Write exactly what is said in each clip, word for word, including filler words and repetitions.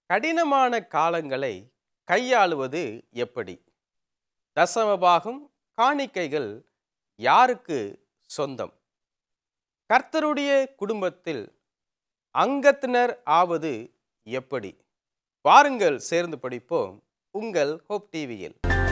கடினமான காலங்களை கையாளுவது எப்படி? தசமபாகம் காணிக்கைகள் யாருக்கு சொந்தம்? கர்த்தருடைய குடும்பத்தில் அங்கத்தினர் ஆவது எப்படி? வாருங்கள் சேர்ந்து படிப்போம் உங்கள் ஹோப் டிவியில்.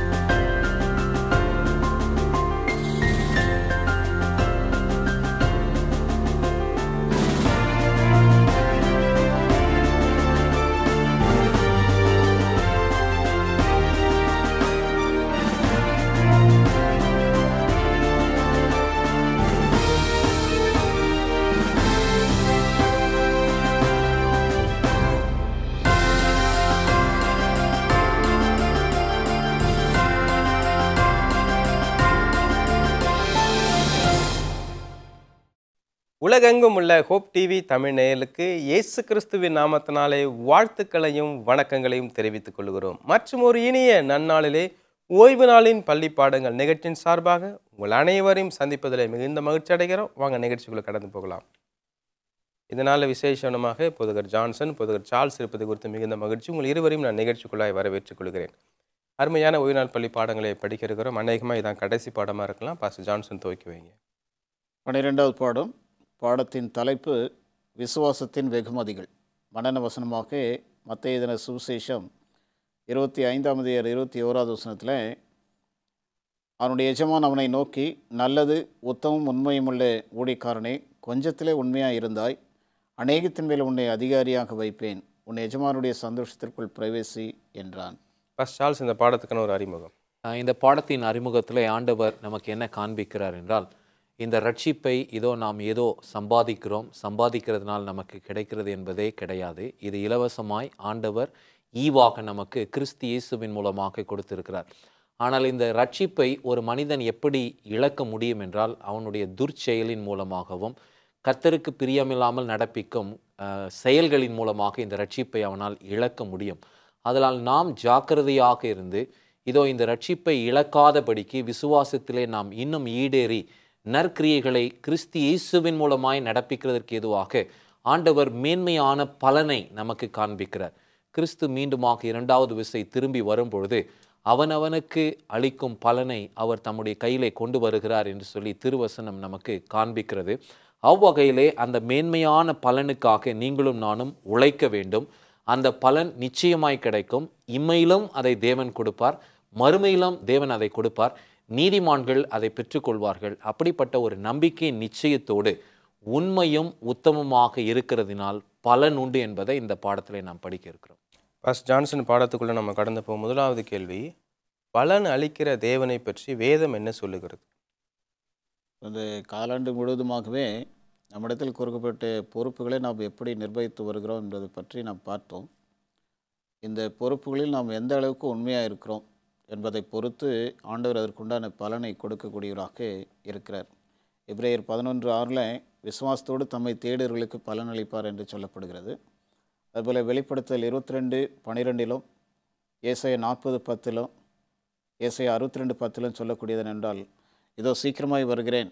உலகெங்கும் உள்ள ஹோப் டிவி தமிழ் நேயர்களுக்கு இயேசு கிறிஸ்துவின் நாமத்தினாலே வாழ்த்துக்களையும் வணக்கங்களையும் தெரிவித்துக் கொள்கிறோம். மற்றும் ஒரு இனிய நன்னாளிலே ஓய்வு நாளின் பள்ளி பாடங்கள் நிகழ்ச்சியின் சார்பாக உங்கள் அனைவரையும் சந்திப்பதில் மிகுந்த மகிழ்ச்சி அடைகிறோம். வாங்க நிகழ்ச்சிக்குள்ளே கடந்து போகலாம். இதனால் விசேஷமாக பொதுகர் ஜான்சன் பொதுகர் சார்ல்ஸ் இருப்பது குறித்து மிகுந்த மகிழ்ச்சி. உங்கள் இருவரையும் நான் நிகழ்ச்சிக்குள்ளாய் வரவேற்றுக் கொள்கிறேன். அருமையான ஓய்வு நாள் பள்ளி பாடங்களை படிக்க இருக்கிறோம். அநேகமாக இதான் கடைசி பாடமாக இருக்கலாம். பாஸ்டர் ஜான்சன் துவக்கி வைங்க. பன்னிரெண்டாவது பாடம். பாடத்தின் தலைப்பு விசுவாசத்தின் வெகுமதிகள். மனன வசனமாக மத்தேயு எழுதின சுவிசேஷம் இருபத்தி ஐந்தாம் அதிகாரம் இருபத்தி ஓராவது வசனத்தில், அவனுடைய எஜமான் அவனை நோக்கி, நல்லது உத்தமும் உண்மையும் உள்ள ஊழியக்காரனே, கொஞ்சத்திலே உண்மையாக இருந்தாய், அநேகத்தின் மேல் உன்னை அதிகாரியாக வைப்பேன், உன் எஜமானுடைய சந்தோஷத்திற்குள் பிரவேசி என்றான். பாஸ்டர் சார்ல்ஸ், இந்த பாடத்துக்கான ஒரு அறிமுகம். இந்த பாடத்தின் அறிமுகத்தில் ஆண்டவர் நமக்கு என்ன காண்பிக்கிறார் என்றால், இந்த ரட்சிப்பை இதோ நாம் ஏதோ சம்பாதிக்கிறோம், சம்பாதிக்கிறதுனால் நமக்கு கிடைக்கிறது என்பதே கிடையாது. இது இலவசமாய் ஆண்டவர் ஈவாக நமக்கு கிறிஸ்து இயேசுவின் மூலமாக கொடுத்திருக்கிறார். ஆனால் இந்த ரட்சிப்பை ஒரு மனிதன் எப்படி இழக்க முடியும் என்றால், அவனுடைய துர்ச்செயலின் மூலமாகவும் கர்த்தருக்கு பிரியமில்லாமல் நடப்பிக்கும் செயல்களின் மூலமாக இந்த ரட்சிப்பை அவனால் இழக்க முடியும். அதனால் நாம் ஜாக்கிரதையாக இருந்து இதோ இந்த ரட்சிப்பை இழக்காதபடிக்கு விசுவாசத்திலே நாம் இன்னும் ஈடேறி நற்கிரியைகளை கிறிஸ்து இயேசுவின் மூலமாய் நடப்பிக்கிறதற்கு ஏதுவாக ஆண்டவர் மேன்மையான பலனை நமக்கு காண்பிக்கிறார். கிறிஸ்து மீண்டுமாக இரண்டாவது விசை திரும்பி வரும்பொழுது அவனவனுக்கு அளிக்கும் பலனை அவர் தம்முடைய கையிலே கொண்டு வருகிறார் என்று சொல்லி திருவசனம் நமக்கு காண்பிக்கிறது. அவ்வகையிலே அந்த மேன்மையான பலனுக்காக நீங்களும் நானும் உழைக்க வேண்டும். அந்த பலன் நிச்சயமாய் கிடைக்கும். இம்மையிலும் அதை தேவன் கொடுப்பார், மறுமையிலும் தேவன் அதை கொடுப்பார். நீதிமான்கள் அதை பெற்றுக்கொள்வார்கள். அப்படிப்பட்ட ஒரு நம்பிக்கை நிச்சயத்தோடு உண்மையும் உத்தமமாக இருக்கிறதினால் பலன் உண்டு என்பதை இந்த பாடத்திலே நாம் படிக்க இருக்கிறோம். பாஸ்டர் ஜான்சன், பாடத்துக்குள்ளே நம்ம கடந்து போகும் முதலாவது கேள்வி, பலன் அளிக்கிற தேவனை பற்றி வேதம் என்ன சொல்லுகிறது? அந்த காலாண்டு முழுவதுமாகவே நம்மிடத்தில் கொடுக்கப்பட்ட பொறுப்புகளை நாம் எப்படி நிர்வகித்து வருகிறோம் என்பதை பற்றி நாம் பார்த்தோம். இந்த பொறுப்புகளில் நாம் எந்த அளவுக்கு உண்மையாக இருக்கிறோம் என்பதை பொறுத்து ஆண்டவர் அதற்குண்டான பலனை கொடுக்கக்கூடியவராக இருக்கிறார். எபிரேயர் பதினொன்று ஆறில் விசுவாசத்தோடு தம்மை தேடுவர்களுக்கு பலன் அளிப்பார் என்று சொல்லப்படுகிறது. அதுபோல் வெளிப்படுத்தல் இருபத்தி ரெண்டு பன்னிரெண்டிலும் ஏசாயா நாற்பது பத்திலும் ஏசாயா அறுபத்தி ரெண்டு பத்திலும் சொல்லக்கூடியது என்றால், இதோ சீக்கிரமாய் வருகிறேன்,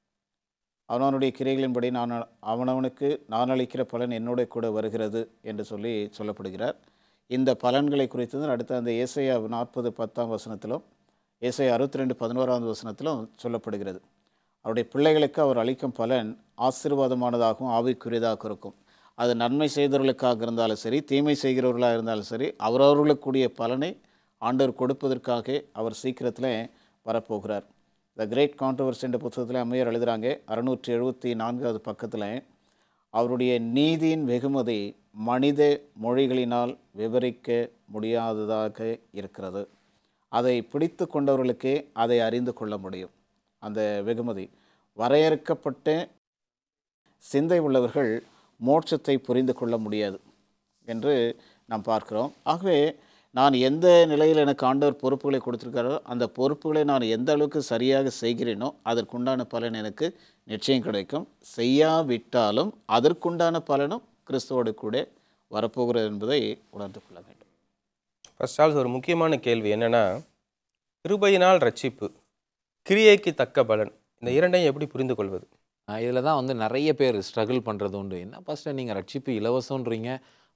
அவனவனுடைய கிரியைகளின்படி நான் அவனவனுக்கு நான் அளிக்கிற பலன் என்னோட கூட வருகிறது என்று சொல்லி சொல்லப்படுகிறார். இந்த பலன்களை குறித்து அடுத்த அந்த ஏசாயா நாற்பது பத்தாம் வசனத்திலும் ஏசாயா அறுபத்தி ரெண்டு பதினோராவது வசனத்திலும் சொல்லப்படுகிறது. அவருடைய பிள்ளைகளுக்கு அவர் அளிக்கும் பலன் ஆசீர்வாதமானதாகவும் ஆவிக்குரியதாக இருக்கும். அது நன்மை செய்தவர்களுக்காக இருந்தாலும் சரி, தீமை செய்கிறவர்களாக இருந்தாலும் சரி, அவரவர்களுக்குரிய பலனை ஆண்டவர் கொடுப்பதற்காக அவர் சீக்கிரத்தில் வரப்போகிறார். த கிரேட் கான்ட்ரவர்சி என்ற புத்தகத்தில் அம்மையார் எழுதுகிறாங்க, அறுநூற்றி எழுபத்தி நான்காவது பக்கத்தில், அவருடைய நீதியின் வெகுமதி மனித மொழிகளினால் விவரிக்க முடியாததாக இருக்கிறது. அதை பிடித்து கொண்டவர்களுக்கே அதை அறிந்து கொள்ள முடியும். அந்த வெகுமதி வரையறுக்கப்பட்ட சிந்தை உள்ளவர்கள் மோட்சத்தை புரிந்து கொள்ள முடியாது என்று நாம் பார்க்கிறோம். ஆகவே நான் எந்த நிலையில் எனக்கு ஆண்டவர் பொறுப்புகளை கொடுத்துருக்காரோ அந்த பொறுப்புகளை நான் எந்த அளவுக்கு சரியாக செய்கிறேனோ அதற்குண்டான பலன் எனக்கு நிச்சயம் கிடைக்கும். செய்யாவிட்டாலும் அதற்குண்டான பலனும் கிறிஸ்துவோடு கூட வரப்போகிறது என்பதை உணர்ந்து கொள்ள வேண்டும். ஃபர்ஸ்ட் ஆல்ஸ், ஒரு முக்கியமான கேள்வி என்னென்னா, கிருபையினால் ரட்சிப்பு, கிரியைக்கு தக்க பலன், இந்த இரண்டையும் எப்படி புரிந்து கொள்வது? இதில் தான் வந்து நிறைய பேர் ஸ்ட்ரகிள் பண்ணுறது உண்டு. என்ன பாஸ்டர் நீங்கள் ரட்சிப்பு இலவசன்றீங்க,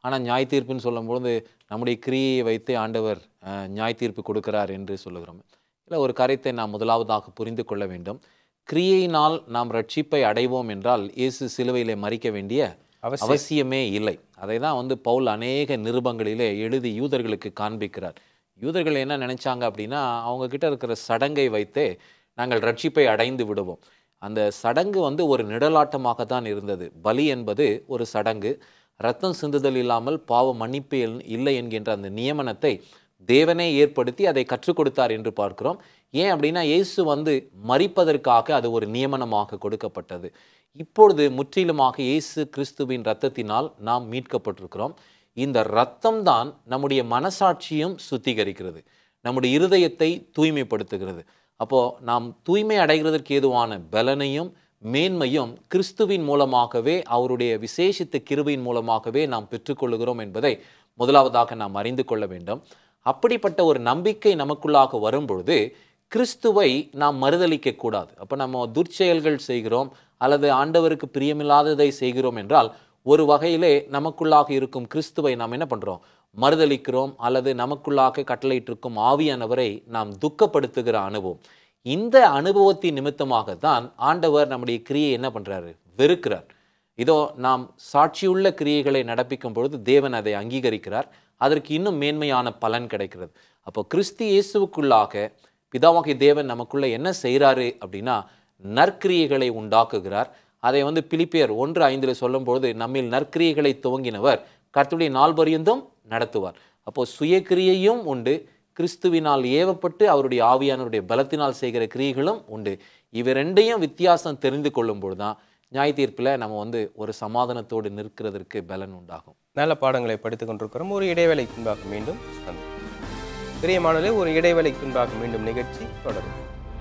ஆனால் நியாய தீர்ப்புன்னு சொல்லும்போது நம்முடைய கிரியையை வைத்து ஆண்டவர் அஹ், நியாய தீர்ப்பு கொடுக்கிறார் என்று சொல்லுகிறோம். இல்லை, ஒரு காரியத்தை நாம் முதலாவதாக புரிந்து கொள்ள வேண்டும். கிரியையினால் நாம் ரட்சிப்பை அடைவோம் என்றால் இயேசு சிலுவையிலே மரிக்க வேண்டிய அவசியம் அவசியமே இல்லை. அதை தான் வந்து பவுல் அநேக நிருபங்களிலே எழுதி யூதர்களுக்கு காண்பிக்கிறார். யூதர்கள் என்ன நினைச்சாங்க அப்படின்னா, அவங்க கிட்ட இருக்கிற சடங்கை வைத்தே நாங்கள் ரட்சிப்பை அடைந்து விடுவோம். அந்த சடங்கு வந்து ஒரு நிழலாட்டமாக தான் இருந்தது. பலி என்பது ஒரு சடங்கு. ரத்தம் சிந்துதல் இல்லாமல் பாவ மன்னிப்பு எல்- இல்லை என்கின்ற அந்த நியமனத்தை தேவனே ஏற்படுத்தி அதை கற்றுக் கொடுத்தார் என்று பார்க்கிறோம். ஏன் அப்படின்னா, இயேசு வந்து மரிப்பதற்காக அது ஒரு நியமனமாக கொடுக்கப்பட்டது. இப்பொழுது முற்றிலுமாக இயேசு கிறிஸ்துவின் இரத்தத்தினால் நாம் மீட்கப்பட்டிருக்கிறோம். இந்த இரத்தம் தான் நம்முடைய மனசாட்சியும் சுத்திகரிக்கிறது, நம்முடைய இருதயத்தை தூய்மைப்படுத்துகிறது. அப்போ நாம் தூய்மை அடைகிறதற்கு ஏதுவான பலனையும் மேன்மையும் கிறிஸ்துவின் மூலமாகவே, அவருடைய விசேஷித்த கிருபையின் மூலமாகவே நாம் பெற்றுக்கொள்கிறோம் என்பதை முதலாவதாக நாம் அறிந்து கொள்ள வேண்டும். அப்படிப்பட்ட ஒரு நம்பிக்கை நமக்குள்ளாக வரும்பொழுது கிறிஸ்துவை நாம் மறுதலிக்க கூடாது. அப்போ நம்ம துர்ச்செயல்கள் செய்கிறோம் அல்லது ஆண்டவருக்கு பிரியமில்லாததை செய்கிறோம் என்றால் ஒரு வகையிலே நமக்குள்ளாக இருக்கும் கிறிஸ்துவை நாம் என்ன பண்றோம்? மறுதலிக்கிறோம், அல்லது நமக்குள்ளாக கட்டளையிட்டிருக்கும் ஆவியானவரை நாம் துக்கப்படுத்துகிற அனுபவம். இந்த அனுபவத்தின் நிமித்தமாகத்தான் ஆண்டவர் நம்முடைய கிரியை என்ன பண்றாரு? வெறுக்கிறார். இதோ நாம் சாட்சியுள்ள கிரியைகளை நடப்பிக்கும் பொழுது தேவன் அதை அங்கீகரிக்கிறார். அதற்கு இன்னும் மேன்மையான பலன் கிடைக்கிறது. அப்போ கிறிஸ்து இயேசுவுக்குள்ளாக பிதாவாகிய தேவன் நமக்குள்ள என்ன செய்கிறாரு அப்படின்னா, நற்கிரியைகளை உண்டாக்குகிறார். அதை வந்து பிலிப்பியர் ஒன்று ஐந்தில் சொல்லும்பொழுது, நம்மில் நற்கிரியைகளை துவங்கினவர் கர்த்தருடைய நாள் பரியந்தம் நடத்துவார். அப்போ சுயக்கிரியையும் உண்டு, கிறிஸ்துவினால் ஏவப்பட்டு அவருடைய ஆவியானவருடைய பலத்தினால் செய்கிற கிரியைகளும் உண்டு. இவை ரெண்டையும் வித்தியாசம் தெரிந்து கொள்ளும்போது தான் நியாய தீர்ப்பில் நம்ம வந்து ஒரு சமாதானத்தோடு நிற்கிறதற்கு பலன் உண்டாகும். நல்ல பாடங்களை படித்துக் கொண்டிருக்கிறோம். ஒரு இடைவேளை பின்பாக மீண்டும் சந்திப்போம். பிரியமானவர்களே, ஒரு இடைவேளை பின்பாக மீண்டும் நிகழ்ச்சி தொடரும்.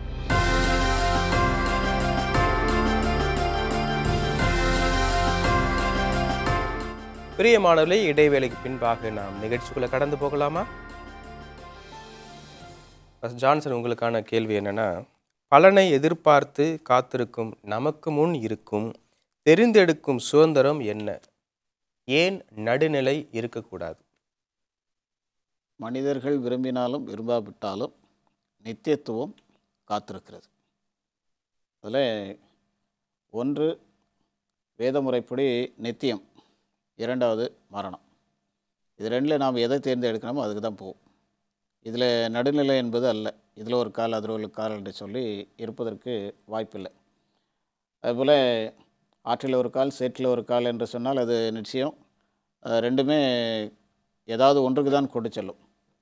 பிரியமானவர்களே, இடைவேளைக்கு பின்பாக நாம் நிகழ்ச்சிக்குள்ள கடந்து போகலாமா? ஜான்சன், உங்களுக்கான கேள்வி என்னன்னா, பலனை எதிர்பார்த்து காத்திருக்கும் நமக்கு முன் இருக்கும் தெரிந்தெடுக்கும் சுதந்திரம் என்ன? ஏன் நடுநிலை இருக்கக்கூடாது? மனிதர்கள் விரும்பினாலும் விரும்பாவிட்டாலும் நித்தியத்துவம் காத்திருக்கிறது. அதில் ஒன்று வேதமுறைப்படி நித்தியம், இரண்டாவது மரணம். இது ரெண்டில் நாம் எதை தேர்ந்தெடுக்கணுமோ அதுக்கு தான் போகும். இதில் நடுநிலை என்பது அல்ல. இதில் ஒரு கால் அதில் ஒரு கால் என்று சொல்லி இருப்பதற்கு வாய்ப்பில்லை. அதுபோல் ஆற்றில் ஒரு கால் சேற்றில் ஒரு கால் என்று சொன்னால் அது நிச்சயம் அஹ், ரெண்டுமே ஏதாவது ஒன்றுக்கு தான் கொண்டு செல்லும்.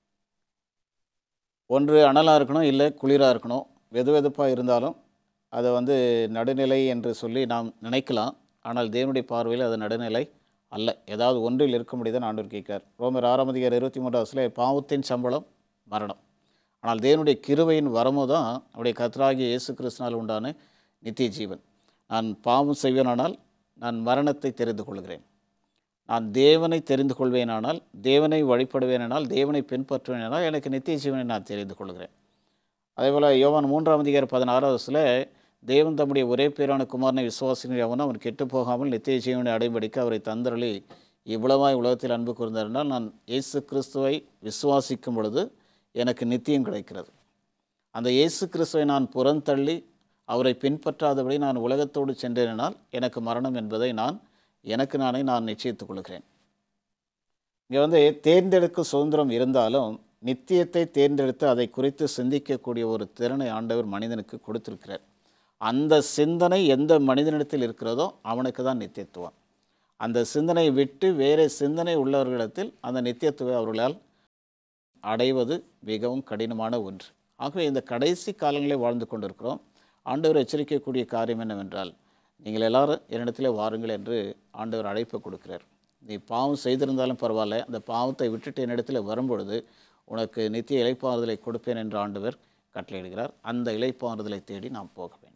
ஒன்று அனலாக இருக்கணும், இல்லை குளிராக இருக்கணும். வெது வெதுப்பாக இருந்தாலும் அதை வந்து நடுநிலை என்று சொல்லி நாம் நினைக்கலாம். ஆனால் தேவனுடைய பார்வையில் அது நடுநிலை அல்ல. ஏதாவது ஒன்றில் இருக்க முடியுதுன்னு ஆண்டவர் கேட்கிறார். ரோமர் ஆறாம் அதிகாரம் இருபத்தி மூன்றாவதுல பாவத்தின் சம்பளம் மரணம், ஆனால் தேவனுடைய கிருபையின் வரமோ தான் அவருடைய கர்த்தராகிய இயேசு கிறிஸ்துவினால் உண்டான நித்திய ஜீவன். நான் பாவம் செய்வேனானால் நான் மரணத்தை தெரிந்து கொள்கிறேன். நான் தேவனை தெரிந்து கொள்வேனானால், தேவனை வழிபடுவேனானால், தேவனை பின்பற்றுவேனானால் எனக்கு நித்திய ஜீவனை நான் தெரிந்து கொள்கிறேன். அதேபோல் யோவான் மூன்றாம் அதிகாரம் பதினாறாவதுல தேவன் தம்முடைய ஒரே பேரான குமாரனை விசுவாசிக்கிற அவன் அவன் கெட்டு போகாமல் நித்திய ஜீவனை அடைபடிக்க அவரை தந்தரளி இவ்வளவாய் உலகத்தில் அன்பு கூர்ந்தால் நான் இயேசு கிறிஸ்துவை விசுவாசிக்கும் பொழுது எனக்கு நித்தியம் கிடைக்கிறது. அந்த இயேசு கிறிஸ்துவை நான் புறந்தள்ளி அவரை பின்பற்றாதபடி நான் உலகத்தோடு சென்றேனால் எனக்கு மரணம் என்பதை நான் எனக்கு நானே நான் நிச்சயித்துக் கொள்கிறேன். இங்கே வந்து தேர்ந்தெடுக்கும் சுதந்திரம் இருந்தாலும் நித்தியத்தை தேர்ந்தெடுத்து அதை குறித்து சிந்திக்கக்கூடிய ஒரு திறனை ஆண்டவர் மனிதனுக்கு கொடுத்திருக்கிறார். அந்த சிந்தனை எந்த மனிதனிடத்தில் இருக்கிறதோ அவனுக்கு தான் நித்தியத்துவம். அந்த சிந்தனையை விட்டு வேறு சிந்தனை உள்ளவர்களிடத்தில் அந்த நித்தியத்துவம் அவர்களால் அடைவது மிகவும் கடினமான ஒன்று. ஆகவே இந்த கடைசி காலங்களில் வாழ்ந்து கொண்டிருக்கிறோம். ஆண்டவர் எச்சரிக்கக்கூடிய காரியம் என்னவென்றால், நீங்கள் எல்லாரும் என்னிடத்தில் வாருங்கள் என்று ஆண்டவர் அழைப்பு கொடுக்கிறார். நீ பாவம் செய்திருந்தாலும் பரவாயில்ல, அந்த பாவத்தை விட்டுட்டு என்னிடத்தில் வரும்பொழுது உனக்கு நித்திய இளைப்பாறுதலை கொடுப்பேன் என்று ஆண்டவர் கட்டளையிடுகிறார். அந்த இளைப்பாறுதலை தேடி நாம் போக வேண்டும்.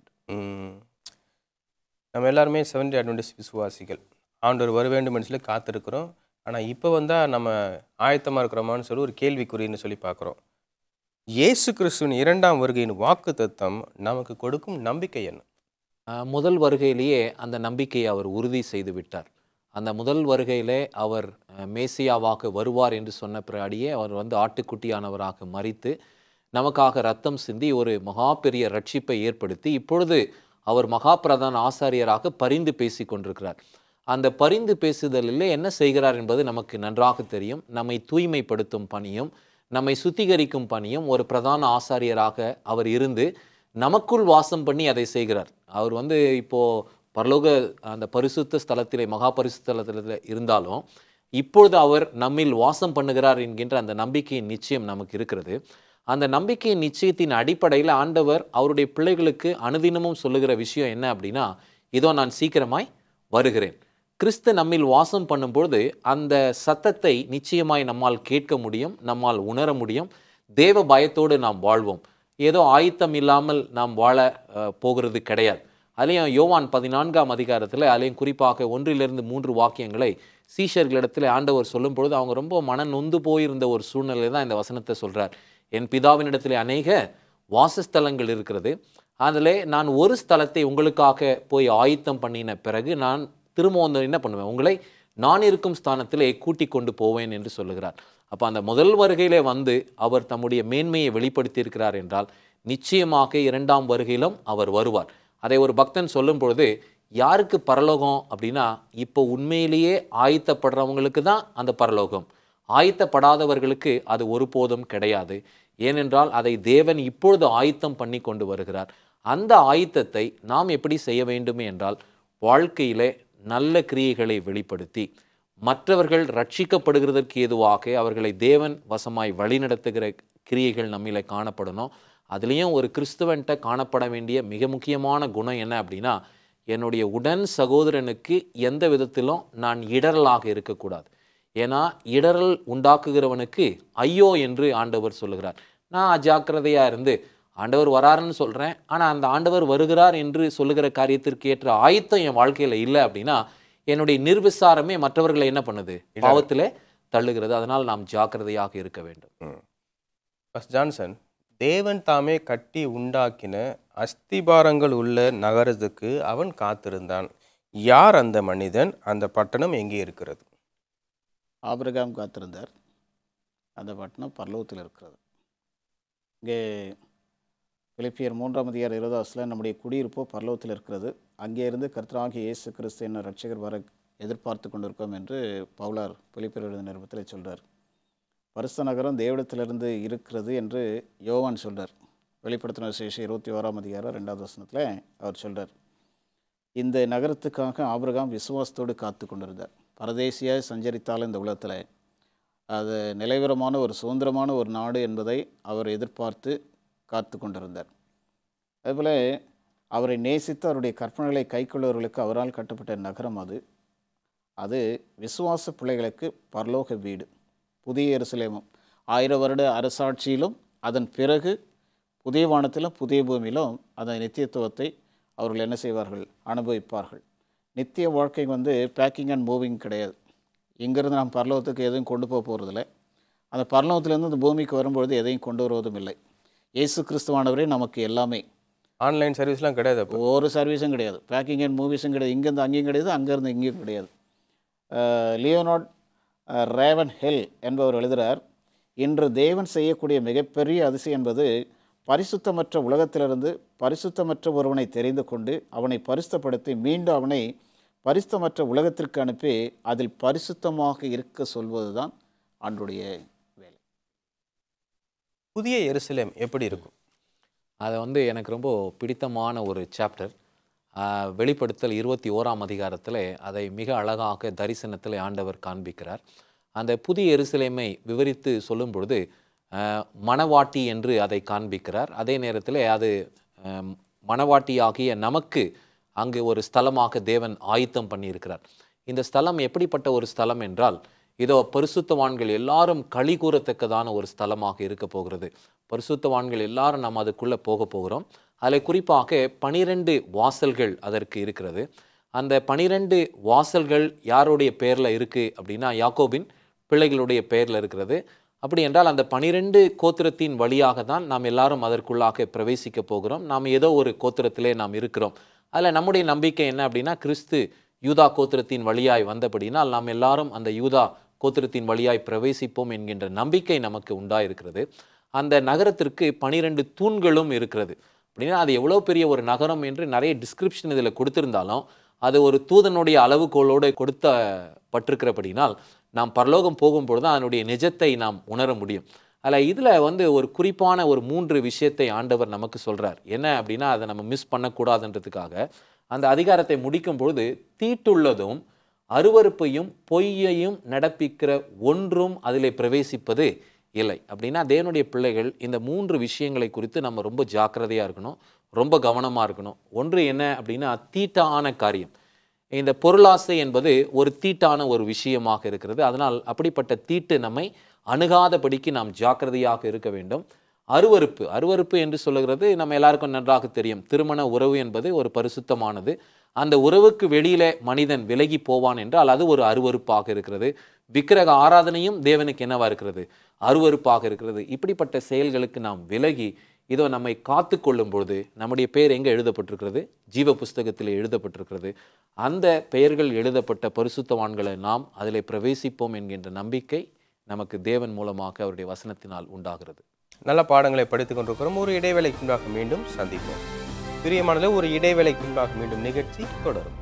நம்ம எல்லாருமே செவன்டி அட்வென்டிஸ்ட் விசுவாசிகள். ஆண்டவர் வர வேண்டும் என்று சொல்லி காத்திருக்கிறோம். ஆனால் இப்போ வந்தால் நம்ம ஆயத்தமாக இருக்கிறோமான்னு சொல்லி ஒரு கேள்விக்குறின்னு சொல்லி பார்க்குறோம். இயேசு கிறிஸ்துவின் இரண்டாம் வருகையின் வாக்கு தத்தம் நமக்கு கொடுக்கும் நம்பிக்கை என்ன? முதல் வருகையிலேயே அந்த நம்பிக்கையை அவர் உறுதி செய்து விட்டார். அந்த முதல் வருகையிலே அவர் அஹ், மேசியாவாக வருவார் என்று சொன்ன பிறடியே அவர் வந்து ஆட்டுக்குட்டியானவராக மரித்து நமக்காக ரத்தம் சிந்தி ஒரு மகா பெரிய ரட்சிப்பை ஏற்படுத்தி இப்பொழுது அவர் மகா பிரதான ஆசாரியராக பரிந்து பேசி கொண்டிருக்கிறார். அந்த பரிந்து பேசுதலிலே என்ன செய்கிறார் என்பது நமக்கு நன்றாக தெரியும். நம்மை தூய்மைப்படுத்தும் பணியும் நம்மை சுத்திகரிக்கும் பணியும் ஒரு பிரதான ஆசாரியராக அவர் இருந்து நமக்குள் வாசம் பண்ணி அதை செய்கிறார். அவர் வந்து இப்போ பரலோக அந்த பரிசுத்த ஸ்தலத்திலே மகா பரிசுத்த ஸ்தலத்திலே இருந்தாலும் இப்பொழுது அவர் நம்மில் வாசம் பண்ணுகிறார் என்கின்ற அந்த நம்பிக்கையின் நிச்சயம் நமக்கு இருக்கிறது. அந்த நம்பிக்கையின் நிச்சயத்தின் அடிப்படையில் ஆண்டவர் அவருடைய பிள்ளைகளுக்கு அனுதினமும் சொல்லுகிற விஷயம் என்ன அப்படின்னா, இதோ நான் சீக்கிரமாய் வருகிறேன். கிறிஸ்து நம்மில் வாசம் பண்ணும்பொழுது அந்த சத்தத்தை நிச்சயமாய் நம்மால் கேட்க முடியும், நம்மால் உணர முடியும். தேவ பயத்தோடு நாம் வாழ்வோம். ஏதோ ஆயத்தம் இல்லாமல் நாம் வாழ போகிறது கிடையாது. அதுலேயும் யோவான் பதினான்காம் அதிகாரத்தில் அதுலேயும் குறிப்பாக ஒன்றிலிருந்து மூன்று வாக்கியங்களை சீஷர்களிடத்தில் ஆண்டவர் சொல்லும் பொழுது அவங்க ரொம்ப மன நொந்து போயிருந்த ஒரு சூழ்நிலை தான் இந்த வசனத்தை சொல்கிறார். என் பிதாவினிடத்தில் அநேக வாசஸ்தலங்கள் இருக்கிறது, அதில் நான் ஒரு ஸ்தலத்தை உங்களுக்காக போய் ஆயத்தம் பண்ணின பிறகு நான் திரும்ப வந்து என்ன பண்ணுவேன், உங்களை நான் இருக்கும் ஸ்தானத்திலே கூட்டி கொண்டு போவேன் என்று சொல்லுகிறார். அப்போ அந்த முதல் வருகையிலே வந்து அவர் தம்முடைய மேன்மையை வெளிப்படுத்தியிருக்கிறார் என்றால் நிச்சயமாக இரண்டாம் வருகையிலும் அவர் வருவார். அதை ஒரு பக்தன் சொல்லும் பொழுது யாருக்கு பரலோகம் அப்படின்னா, இப்போ உண்மையிலேயே ஆயத்தப்படுறவங்களுக்கு தான் அந்த பரலோகம். ஆயத்தப்படாதவர்களுக்கு அது ஒருபோதும் கிடையாது. ஏனென்றால் அதை தேவன் இப்பொழுது ஆயத்தம் பண்ணி கொண்டு வருகிறார். அந்த ஆயத்தத்தை நாம் எப்படி செய்ய வேண்டுமே என்றால், வாழ்க்கையிலே நல்ல கிரியைகளை வெளிப்படுத்தி மற்றவர்கள் ரட்சிக்கப்படுகிறதற்கு ஏதுவாக அவர்களை தேவன் வசமாய் வழிநடத்துகிற கிரியைகள் நம்மிலே காணப்படணும். அதுலேயும் ஒரு கிறிஸ்துவன்கிட்ட காணப்பட வேண்டிய மிக முக்கியமான குணம் என்ன அப்படின்னா, என்னுடைய உடன் சகோதரனுக்கு எந்த விதத்திலும் நான் இடரலாக இருக்கக்கூடாது. ஏன்னா இடரல் உண்டாக்குகிறவனுக்கு ஐயோ என்று ஆண்டவர் சொல்லுகிறார். நான் அஜாக்கிரதையாக இருந்து ஆண்டவர் வராருன்னு சொல்கிறேன், ஆனால் அந்த ஆண்டவர் வருகிறார் என்று சொல்லுகிற காரியத்திற்கு ஏற்ற ஆயத்தம் என் வாழ்க்கையில் இல்லை அப்படின்னா என்னுடைய நிர்விசாரமே மற்றவர்களை என்ன பண்ணுது, பாவத்திலே தள்ளுகிறது. அதனால் நாம் ஜாக்கிரதையாக இருக்க வேண்டும். ஜான்சன், தேவன் தாமே கட்டி உண்டாக்கின அஸ்திபாரங்கள் உள்ள நகரத்துக்கு அவன் காத்திருந்தான். யார் அந்த மனிதன்? அந்த பட்டணம் எங்கே இருக்கிறது? ஆபிரகாம் காத்திருந்தார். அந்த பட்டணம் பரலோகத்தில் இருக்கிறது. இங்கே பிலிப்பியர் மூன்றாம் அதிகாரம் இருபதாவதுல நம்முடைய குடியிருப்போ பரலோகத்தில் இருக்கிறது, அங்கே இருந்து கர்த்தராகிய இயேசு கிறிஸ்து என்ன ரட்சகர் வர எதிர்பார்த்து கொண்டிருக்கோம் என்று பவுலார் பிலிப்பியர் எழுதின நிருபத்தில் சொல்கிறார். பரிசுத்த நகரம் தேவனிடத்திலிருந்து இருக்கிறது என்று யோவான் சொல்கிறார். வெளிப்படுத்தின விசேஷம் இருபத்தி ஓராம் அதிகாரம் ரெண்டாவது வசனத்தில் அவர் சொல்கிறார். இந்த நகரத்துக்காக ஆபிரகாம் விசுவாசத்தோடு காத்து கொண்டிருந்தார். பரதேசியாக சஞ்சரித்தாலும் இந்த உலகத்தில் அது நிலைவரமான ஒரு சுதந்திரமான ஒரு நாடு என்பதை அவர் எதிர்பார்த்து காத்து கொண்டிருந்தார். அதுபோல் அவரை நேசித்து அவருடைய கற்பனைகளை கைக்கொள்ளுவர்களுக்கு அவரால் கட்டப்பட்ட நகரம் அது. அது விசுவாச பிள்ளைகளுக்கு பரலோக வீடு, புதிய எருசலேமும் ஆயிரம் வருட அரசாட்சியிலும் அதன் பிறகு புதிய வானத்திலும் புதிய பூமியிலும் அதன் நித்தியத்துவத்தை அவர்கள் என்ன செய்வார்கள், அனுபவிப்பார்கள். நித்திய வாழ்க்கை வந்து பேக்கிங் அண்ட் மூவிங் கிடையாது. இங்கேருந்து நாம் பரலோகத்துக்கு எதையும் கொண்டு போக போகிறதில்ல. அந்த பரலோகத்திலேருந்து அந்த பூமிக்கு வரும்பொழுது எதையும் கொண்டு வருவதும் இல்லை. இயேசு கிறிஸ்துவானவரே நமக்கு எல்லாமே. ஆன்லைன் சர்வீஸ்லாம் கிடையாது, ஒரு சர்வீஸும் கிடையாது, பேக்கிங் அண்ட் மூவிஸும் கிடையாது. இங்கேருந்து அங்கேயும் கிடையாது, அங்கேருந்து இங்கேயும் கிடையாது. லியோனார்ட் ரேவன் ஹெல் என்பவர் எழுதுகிறார், இன்று தேவன் செய்யக்கூடிய மிகப்பெரிய அதிசயம் என்பது பரிசுத்தமற்ற உலகத்திலிருந்து பரிசுத்தமற்ற ஒருவனை தெரிந்து கொண்டு அவனை பரிசுத்தப்படுத்தி மீண்டும் அவனை பரிசுத்தமற்ற உலகத்திற்கு அனுப்பி அதில் பரிசுத்தமாக இருக்க சொல்வது தான் ஆண்டுடைய வேலை. புதிய எருசலேம் எப்படி இருக்கும்? அதை வந்து எனக்கு ரொம்ப பிடித்தமான ஒரு சாப்டர். வெளிப்படுத்தல் இருபத்தி ஓராம் அதிகாரத்தில் அதை மிக அழகாக தரிசனத்தில் ஆண்டவர் காண்பிக்கிறார். அந்த புதிய எருசலேமை விவரித்து சொல்லும் பொழுது மணவாட்டி என்று அதை காண்பிக்கிறார். அதே நேரத்தில் அது மணவாட்டியாகிய நமக்கு அங்கு ஒரு ஸ்தலமாக தேவன் ஆயத்தம் பண்ணியிருக்கிறார். இந்த ஸ்தலம் எப்படிப்பட்ட ஒரு ஸ்தலம் என்றால், இதோ பரிசுத்தவான்கள் எல்லாரும் களி கூறத்தக்கதான ஒரு ஸ்தலமாக இருக்க போகிறது. பரிசுத்தவான்கள் எல்லாரும் நாம் அதுக்குள்ளே போக போகிறோம். அதில் குறிப்பாக பனிரெண்டு வாசல்கள் அதற்கு இருக்கிறது. அந்த பனிரெண்டு வாசல்கள் யாருடைய பெயரில் இருக்குது அப்படின்னா, யாக்கோபின் பிள்ளைகளுடைய பெயரில் இருக்கிறது. அப்படி என்றால் அந்த பனிரெண்டு கோத்திரத்தின் வழியாக தான் நாம் எல்லாரும் அதற்குள்ளாக பிரவேசிக்க போகிறோம். நாம் ஏதோ ஒரு கோத்திரத்திலே நாம் இருக்கிறோம். அதில் நம்முடைய நம்பிக்கை என்ன அப்படின்னா, கிறிஸ்து யூதா கோத்திரத்தின் வழியாய் வந்தபடினால் நாம் எல்லாரும் அந்த யூதா கோத்திரத்தின் வழியாய் பிரவேசிப்போம் என்கின்ற நம்பிக்கை நமக்கு உண்டாயிருக்கிறது. அந்த நகரத்திற்கு பனிரெண்டு தூண்களும் இருக்கிறது. அப்படின்னா அது எவ்வளோ பெரிய ஒரு நகரம் என்று நிறைய டிஸ்கிரிப்ஷன் இதில் கொடுத்திருந்தாலும் அது ஒரு தூதனுடைய அளவுகோலோடு கொடுத்தப்பட்டிருக்கிறபடினால் நாம் பரலோகம் போகும்பொழுது அதனுடைய நிஜத்தை நாம் உணர முடியும். அதில் இதில் வந்து ஒரு குறிப்பான ஒரு மூன்று விஷயத்தை ஆண்டவர் நமக்கு சொல்கிறார். என்ன அப்படின்னா அதை நம்ம மிஸ் பண்ணக்கூடாதுன்றதுக்காக அந்த அதிகாரத்தை முடிக்கும் பொழுது தீட்டுள்ளதும் அருவருப்பையும் பொய்யையும் நடப்பிக்கிற ஒன்றும் அதிலே பிரவேசிப்பது இல்லை. அப்படின்னா தேவனுடைய பிள்ளைகள் இந்த மூன்று விஷயங்களை குறித்து நம்ம ரொம்ப ஜாக்கிரதையாக இருக்கணும், ரொம்ப கவனமாக இருக்கணும். ஒன்று என்ன அப்படின்னா தீட்டான காரியம். இந்த பொருளாசை என்பது ஒரு தீட்டான ஒரு விஷயமாக இருக்கிறது. அதனால் அப்படிப்பட்ட தீட்டு நம்மை அணுகாதபடிக்கு நாம் ஜாக்கிரதையாக இருக்க வேண்டும். அருவருப்பு அருவருப்பு என்று சொல்லுகிறது நம்ம எல்லாருக்கும் நன்றாக தெரியும். திருமண உறவு என்பது ஒரு பரிசுத்தமானது. அந்த உறவுக்கு வெளியில மனிதன் விலகி போவான் என்றால் அது ஒரு அருவருப்பாக இருக்கிறது. விக்கிரக ஆராதனையும் தேவனுக்கு என்னவா இருக்கிறது? அருவருப்பாக இருக்கிறது. இப்படிப்பட்ட செயல்களுக்கு நாம் விலகி இதோ நம்மை காத்து கொள்ளும் பொழுது நம்முடைய பெயர் எங்கே எழுதப்பட்டிருக்கிறது? ஜீவ புஸ்தகத்தில் எழுதப்பட்டிருக்கிறது. அந்த பெயர்கள் எழுதப்பட்ட பரிசுத்தவான்களை நாம் அதில் பிரவேசிப்போம் என்கின்ற நம்பிக்கை நமக்கு தேவன் மூலமாக அவருடைய வசனத்தினால் உண்டாகிறது. நல்ல பாடங்களை படித்துக் கொண்டிருக்கிறோம். ஒரு இடைவேளைக்கு பின்பாக மீண்டும் சந்திப்போம். பிரியமானது, ஒரு இடைவேளைக்கு பின்பாக மீண்டும் நிகழ்ச்சி தொடரும்.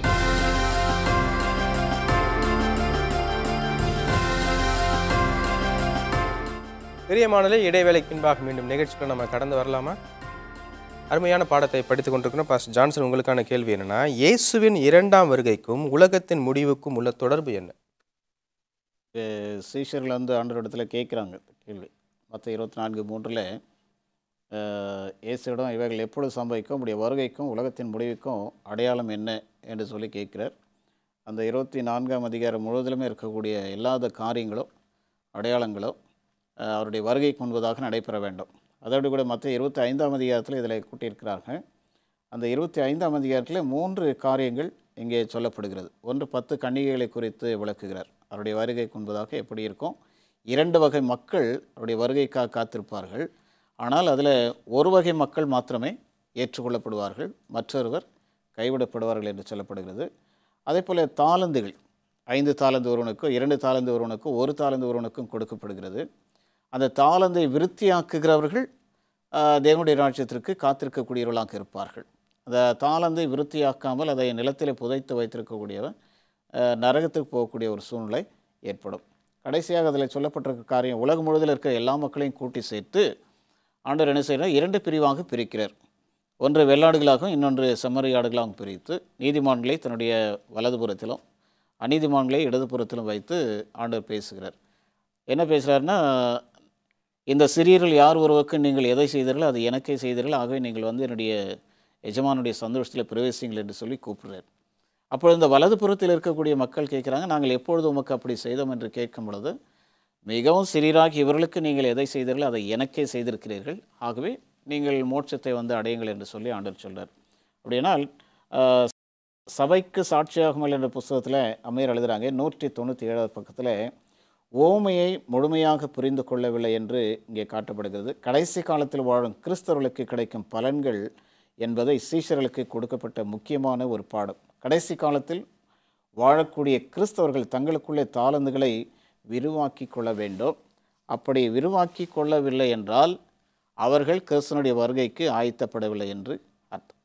பிரியமானது, இடைவேளைக்கு பின்பாக மீண்டும் நிகழ்ச்சிக்குள்ள நம்ம கடந்து வரலாமா? அருமையான பாடத்தை படித்துக் கொண்டிருக்கிறோம். பாஸ்டர் ஜான்சன், உங்களுக்கான கேள்வி என்னன்னா, இயேசுவின் இரண்டாம் வருகைக்கும் உலகத்தின் முடிவுக்கும் உள்ள தொடர்பு என்ன? சீஷர்கள் வந்து ஆண்டவரிடத்தில் கேட்குறாங்க கேள்வி. மற்ற இருபத்தி நான்கு மூன்றில் இயேசுவிடம் இவைகள் எப்பொழுது சம்பவிக்கும், உடைய வருகைக்கும் உலகத்தின் முடிவுக்கும் அடையாளம் என்ன என்று சொல்லி கேட்கிறார். அந்த இருபத்தி நான்காம் அதிகாரம் முழுவதிலுமே இருக்கக்கூடிய எல்லாத காரியங்களும் அடையாளங்களும் அவருடைய வருகைக்கு முன்பதாக நடைபெற வேண்டும். அதோடு கூட மற்ற இருபத்தி ஐந்தாம் அதிகாரத்தில் இதில் கூட்டியிருக்கிறார்கள். அந்த இருபத்தி ஐந்தாம் அதிகாரத்தில் மூன்று காரியங்கள் இங்கே சொல்லப்படுகிறது. ஒன்று, பத்து கன்னிகைகளை குறித்து விளக்குகிறார். அவருடைய வருகைக்கு முன்பதாக எப்படி இருக்கும். இரண்டு வகை மக்கள் அவருடைய வருகைக்காக காத்திருப்பார்கள். ஆனால் அதில் ஒரு வகை மக்கள் மாத்திரமே ஏற்றுக்கொள்ளப்படுவார்கள், மற்றொருவர் கைவிடப்படுவார்கள் என்று சொல்லப்படுகிறது. அதே போல் தாளந்துகள், ஐந்து தாளந்து ஒருவனுக்கும் இரண்டு தாளந்து ஒருவனுக்கும் ஒரு தாளந்து ஒருவனுக்கும் கொடுக்கப்படுகிறது. அந்த தாளந்தை விருத்தியாக்குகிறவர்கள் தேவனுடைய ராஜ்யத்திற்கு காத்திருக்கக்கூடியவர்களாக இருப்பார்கள். அந்த தாளந்தை விருத்தியாக்காமல் அதை நிலத்தில் புதைத்து வைத்திருக்கக்கூடியவன் நரகத்துக்கு போகக்கூடிய ஒரு சூழ்நிலை ஏற்படும். கடைசியாக அதில் சொல்லப்பட்டிருக்க காரியம், உலகம் முழுவதில் இருக்கிற எல்லா மக்களையும் கூட்டி சேர்த்து ஆண்டவர் என்ன செய்கிறார்? இரண்டு பிரிவாக பிரிக்கிறார். ஒன்று வெள்ளாடுகளாகவும் இன்னொன்று செம்மறியாடுகளாகவும் பிரித்து நீதிமான்களை தன்னுடைய வலதுபுறத்திலும் அநீதிமான்களை இடதுபுறத்திலும் வைத்து ஆண்டவர் பேசுகிறார். என்ன பேசுகிறாருன்னா, இந்த சிறியர்கள் யார் ஒருவருக்கு நீங்கள் எதை செய்தீர்களோ அது எனக்கே செய்தீர்கள், ஆகவே நீங்கள் வந்து என்னுடைய எஜமானுடைய சந்தோஷத்தில் பிரவேசிங்கள் என்று சொல்லி கூப்பிடுறார். அப்பொழுது இந்த வலதுபுறத்தில் இருக்கக்கூடிய மக்கள் கேட்குறாங்க, நாங்கள் எப்பொழுது உமக்கு அப்படி செய்தோம் என்று கேட்கும் பொழுது, மிகவும் சிறியராகி இவர்களுக்கு நீங்கள் எதை செய்தீர்களோ அதை எனக்கே செய்திருக்கிறீர்கள், ஆகவே நீங்கள் மோட்சத்தை வந்து அடையுங்கள் என்று சொல்லி ஆண்டவர் சொல்கிறார். அப்படினால் சபைக்கு சாட்சியாகுமல் என்ற புத்தகத்தில் அம்மையார் எழுதுகிறாங்க, நூற்றி தொண்ணூற்றி ஏழாவது பக்கத்தில் ஓமையை முழுமையாக புரிந்து கொள்ளவில்லை என்று இங்கே காட்டப்படுகிறது. கடைசி காலத்தில் வாழும் கிறிஸ்தவர்களுக்கு கிடைக்கும் பலன்கள் என்பதை சீஷர்களுக்கு கொடுக்கப்பட்ட முக்கியமான ஒரு பாடம். கடைசி காலத்தில் வாழக்கூடிய கிறிஸ்தவர்கள் தங்களுக்குள்ளே தாளந்துகளை விரிவாக்கி கொள்ள வேண்டும். அப்படி விரிவாக்கி கொள்ளவில்லை என்றால் அவர்கள் கிறிஸ்தனுடைய வருகைக்கு ஆயத்தப்படவில்லை என்று அர்த்தம்.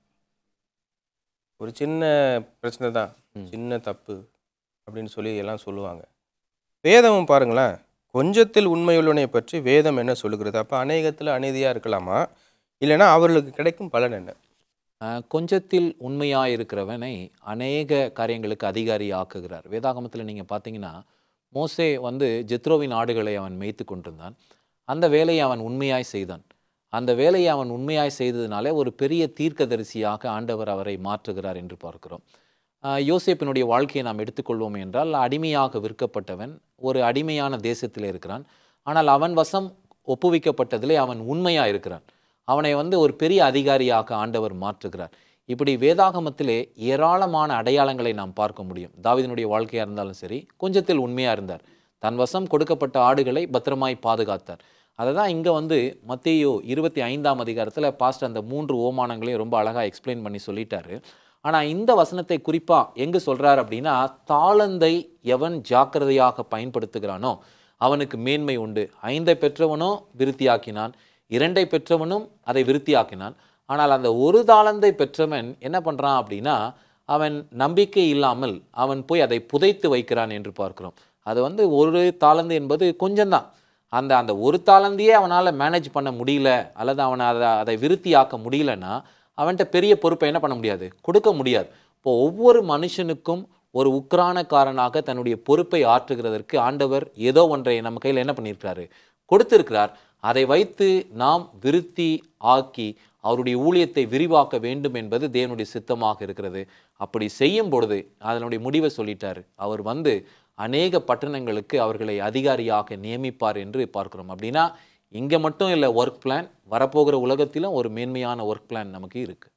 ஒரு சின்ன பிரச்சனை தான், சின்ன தப்பு அப்படின்னு சொல்லி எல்லாம் சொல்லுவாங்க. வேதமும் பாருங்களேன், கொஞ்சத்தில் உண்மையுள்ளவனை பற்றி வேதம் என்ன சொல்லுகிறது? அப்போ அநேகத்தில் அநீதியாக இருக்கலாமா, இல்லைன்னா அவர்களுக்கு கிடைக்கும் பலன் என்ன? கொஞ்சத்தில் உண்மையாக இருக்கிறவனை அநேக காரியங்களுக்கு அதிகாரி ஆக்குகிறார். வேதாகமத்தில் நீங்கள் பார்த்தீங்கன்னா, மோசே வந்து ஜெத்ரோவின் ஆடுகளை அவன் மேய்த்து கொண்டிருந்தான். அந்த வேலையை அவன் உண்மையாய் செய்தான். அந்த வேலையை அவன் உண்மையாய் செய்ததுனாலே ஒரு பெரிய தீர்க்கதரிசியாக ஆண்டவர் அவரை மாற்றுகிறார் என்று பார்க்கிறோம். யோசேப்பினுடைய வாழ்க்கையை நாம் எடுத்துக்கொள்வோம் என்றால், அடிமையாக விற்கப்பட்டவன் ஒரு அடிமையான தேசத்தில் இருக்கிறான். ஆனால் அவன் வசம் ஒப்புவிக்கப்பட்டதிலே அவன் உண்மையாக இருக்கிறான். அவனை வந்து ஒரு பெரிய அதிகாரியாக ஆண்டவர் மாற்றுகிறார். இப்படி வேதாகமத்திலே ஏராளமான அடையாளங்களை நாம் பார்க்க முடியும். தாவீதினுடைய வாழ்க்கையாக இருந்தாலும் சரி, கொஞ்சத்தில் உண்மையாக இருந்தார். தன் வசம் கொடுக்கப்பட்ட ஆடுகளை பத்திரமாய் பாதுகாத்தார். அதை தான் இங்கே வந்து மத்தேயு இருபத்தி ஐந்தாம் அதிகாரத்தில் பாஸ்டர் அந்த மூன்று ஓமானங்களையும் ரொம்ப அழகாக எக்ஸ்பிளைன் பண்ணி சொல்லிட்டாரு. ஆனால் இந்த வசனத்தை குறிப்பாக எங்கே சொல்கிறார் அப்படின்னா, தாளந்தை எவன் ஜாக்கிரதையாக பயன்படுத்துகிறானோ அவனுக்கு மேன்மை உண்டு. ஐந்தை பெற்றவனோ விருத்தியாக்கினான், இரண்டை பெற்றவனும் அதை விருத்தியாக்கினான். ஆனால் அந்த ஒரு தாளந்தை பெற்றவன் என்ன பண்ணுறான் அப்படின்னா, அவன் நம்பிக்கை இல்லாமல் அவன் போய் அதை புதைத்து வைக்கிறான் என்று பார்க்கிறோம். அது வந்து ஒரு தாளந்து என்பது கொஞ்சம்தான். அந்த அந்த ஒரு தாளந்தையே அவனால் மேனேஜ் பண்ண முடியல, அல்லது அவனை அதை அதை விருத்தியாக்க முடியலன்னா அவன்கிட்ட பெரிய பொறுப்பை என்ன பண்ண முடியாது, கொடுக்க முடியாது. இப்போ ஒவ்வொரு மனுஷனுக்கும் ஒரு உக்ரானக்காரனாக தன்னுடைய பொறுப்பை ஆற்றுகிறதற்கு ஆண்டவர் ஏதோ ஒன்றை நம்ம கையில் என்ன பண்ணியிருக்கிறாரு, கொடுத்திருக்கிறார். அதை வைத்து நாம் விருத்தி ஆக்கி அவருடைய ஊழியத்தை விரிவாக்க வேண்டும் என்பது தேவனுடைய சித்தமாக இருக்கிறது. அப்படி செய்யும் பொழுது அதனுடைய முடிவை சொல்லிட்டார். அவர் வந்து அநேக பட்டணங்களுக்கு அவர்களை அதிகாரியாக நியமிப்பார் என்று பார்க்கிறோம். அப்படின்னா இங்கே மட்டும் இல்லை, ஒர்க் பிளான் வரப்போகிற உலகத்திலும் ஒரு மேன்மையான ஒர்க் பிளான் நமக்கு இருக்குது.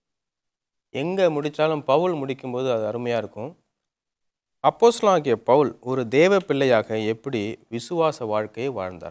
எங்கே முடித்தாலும் பவுல் முடிக்கும்போது அது அருமையாக இருக்கும். அப்போஸ்தலனாகிய பவுல் ஒரு தேவ பிள்ளையாக எப்படி விசுவாச வாழ்க்கையை வாழ்ந்தார்?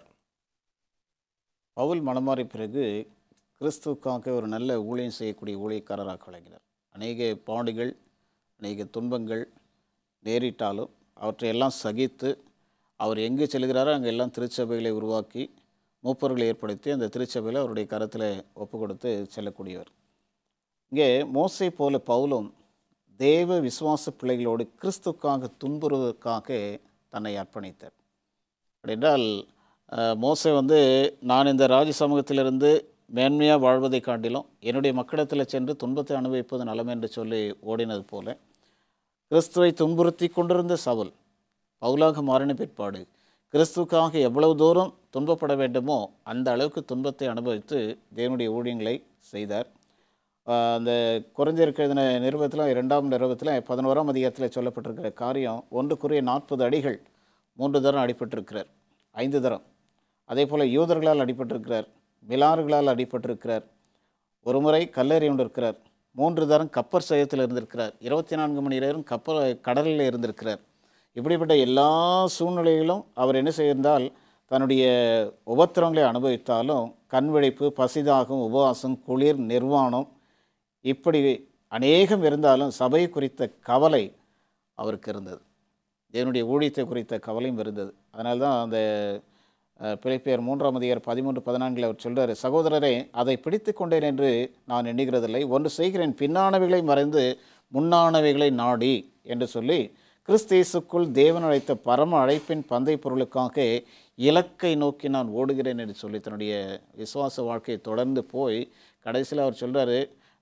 பவுல் மனமாறி பிறகு கிறிஸ்துவுக்காக ஒரு நல்ல ஊழியம் செய்யக்கூடிய ஊழியக்காரராக விளங்கினார். அநேக பாடுகள், அநேக துன்பங்கள் நேரிட்டாலும் அவற்றையெல்லாம் சகித்து அவர் எங்கே செல்கிறாரோ அங்கே எல்லாம் திருச்சபைகளை உருவாக்கி மூப்பர்களை ஏற்படுத்தி அந்த திருச்சபையில் அவருடைய கரத்தில் ஒப்பு கொடுத்து செல்லக்கூடியவர். இங்கே மோசே போல பவுலும் தேவ விசுவாச பிள்ளைகளோடு கிறிஸ்துக்காக துன்புறுவதற்காக தன்னை அர்ப்பணித்தார். அப்படின்றால் மோசே வந்து நான் இந்த ராஜ சமூகத்திலிருந்து மேன்மையாக வாழ்வதை காட்டிலும் என்னுடைய மக்களிடத்தில் சென்று துன்பத்தை அனுபவிப்பது நலம் என்று சொல்லி ஓடினது போல கிறிஸ்துவை துன்புறுத்தி கொண்டிருந்த சவுல் பவுலாக மாறின பிற்பாடு கிறிஸ்துவுக்காக எவ்வளவு தூரம் துன்பப்பட வேண்டுமோ அந்த அளவுக்கு துன்பத்தை அனுபவித்து தேவனுடைய ஊழியங்களை செய்தார். அந்த குறைஞ்சிருக்க எழுதின நிருபத்தில் இரண்டாம் நிருபத்தில் பதினோராம் அதிகாரத்தில் சொல்லப்பட்டிருக்கிற காரியம் ஒன்றுக்குரிய நாற்பது அடிகள் மூன்று தரம் அடிபட்டிருக்கிறார், ஐந்து தரம். அதே போல் யூதர்களால் அடிபட்டிருக்கிறார், மிலாறுகளால் அடிபட்டிருக்கிறார், ஒரு முறை கல்லறி கொண்டிருக்கிறார், மூன்று தரம் கப்பர் சயத்தில் இருந்திருக்கிறார், இருபத்தி நான்கு மணி நேரம் கப்பல் கடலில் இருந்திருக்கிறார். இப்படிப்பட்ட எல்லா சூழ்நிலையிலும் அவர் என்ன செய்திருந்தால் தன்னுடைய உபத்திரங்களை அனுபவித்தாலும் கண்விழிப்பு, பசிதாகம், உபவாசம், குளிர், நிர்வாணம் இப்படி அநேகம் இருந்தாலும் சபை குறித்த கவலை அவருக்கு இருந்தது. தேவனுடைய ஊழியத்தை குறித்த கவலையும் இருந்தது. அதனால தான் அந்த பிலிப்பியர் மூன்றாம் அதிகாரம் பதிமூன்று பதினான்கில் அவர் சொல்கிறார், சகோதரரே அதை பிடித்து கொண்டேன் என்று நான் எண்ணுகிறதில்லை, ஒன்று செய்கிறேன், பின்னானவைகளை மறைந்து முன்னானவைகளை நாடி என்று சொல்லி கிறிஸ்தேசுக்குள் தேவன் அழைத்த பரம அழைப்பின் பந்தை பொருளுக்காக இலக்கை நோக்கி நான் ஓடுகிறேன் என்று சொல்லி தன்னுடைய விசுவாச வாழ்க்கையை தொடர்ந்து போய் கடைசியில் அவர் சொல்கிறாரு,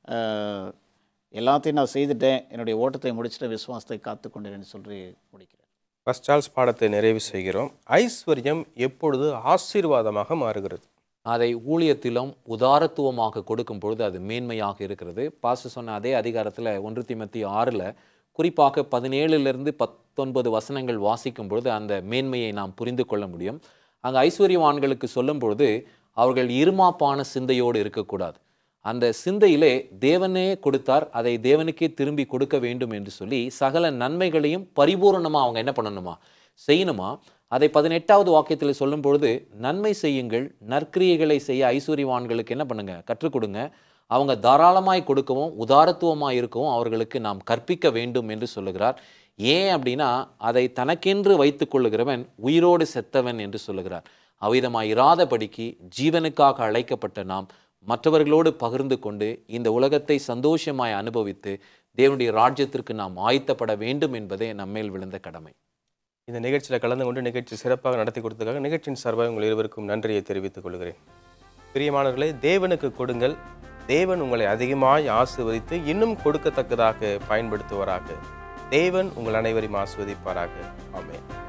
எல்லாத்தையும் நான் செய்துட்டேன், என்னுடைய ஓட்டத்தை முடிச்சுட்டு விசுவாசத்தை காத்து கொண்டேன் என்று சொல்லி முடிக்கிறேன். ஃபர்ஸ்ட் சார்ல்ஸ் பாடத்தை நிறைவு செய்கிறோம். ஐஸ்வர்யம் எப்பொழுது ஆசீர்வாதமாக மாறுகிறது? அதை ஊழியத்திலும் உதாரத்துவமாக கொடுக்கும் பொழுது அது மேன்மையாக இருக்கிறது. பாச சொன்ன அதே அதிகாரத்தில் ஒன்று தீமோத்தேயு ஆறில் குறிப்பாக பதினேழுலேருந்து பத்தொன்பது வசனங்கள் வாசிக்கும் பொழுது அந்த மேன்மையை நாம் புரிந்து கொள்ள முடியும். அங்கே ஐஸ்வர்யவான்களுக்கு சொல்லும் பொழுது அவர்கள் இருமாப்பான சிந்தையோடு இருக்கக்கூடாது. அந்த சிந்தையிலே தேவனே கொடுத்தார், அதை தேவனுக்கே திரும்பி கொடுக்க வேண்டும் என்று சொல்லி சகல நன்மைகளையும் பரிபூர்ணமாக அவங்க என்ன பண்ணணுமா, செய்யணுமா. அதை பதினெட்டாவது வாக்கியத்தில் சொல்லும் பொழுது நன்மை செய்யுங்கள், நற்கிரியைகளை செய்ய ஐஸ்வர்யவான்களுக்கு என்ன பண்ணுங்க, கற்றுக் கொடுங்க. அவங்க தாராளமாய் கொடுக்கவும் உதாரத்துவமாய் இருக்கவும் அவர்களுக்கு நாம் கற்பிக்க வேண்டும் என்று சொல்லுகிறார். ஏன் அப்படின்னா அதை தனக்கென்று வைத்து கொள்ளுகிறவன் உயிரோடு செத்தவன் என்று சொல்லுகிறார். அவ்விதமாய் இராதபடிக்கு ஜீவனுக்காக அழைக்கப்பட்ட நாம் மற்றவர்களோடு பகிர்ந்து கொண்டு இந்த உலகத்தை சந்தோஷமாய் அனுபவித்து தேவனுடைய ராஜ்யத்திற்கு நாம் ஆயத்தப்பட வேண்டும் என்பதே நம்மேல் விழுந்த கடமை. இந்த நிகழ்ச்சியில் கலந்து கொண்டு நிகழ்ச்சி சிறப்பாக நடத்தி கொடுத்ததுக்காக நிகழ்ச்சியின் சார்பாக உங்கள் இருவருக்கும் நன்றியை தெரிவித்துக் கொள்கிறேன். பிரியமானவர்களே, தேவனுக்கு கொடுங்கள், தேவன் உங்களை அதிகமாய் ஆசீர்வதித்து இன்னும் கொடுக்கத்தக்கதாக பயன்படுத்துவாராக. தேவன் உங்கள் அனைவரையும் ஆசீர்வதிப்பாராக. ஆமென்.